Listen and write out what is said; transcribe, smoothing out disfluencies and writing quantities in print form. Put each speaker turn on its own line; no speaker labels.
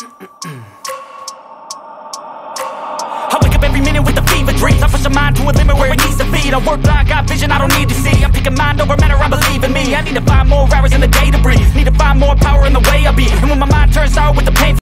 I wake up every minute with the fever dreams. I push my mind to a limit where it needs to feed. I work blind, got vision I don't need to see. I'm picking mind over matter, I believe in me. I need to find more hours in the day to breathe. Need to find more power in the way I be. And when my mind turns sour with the pain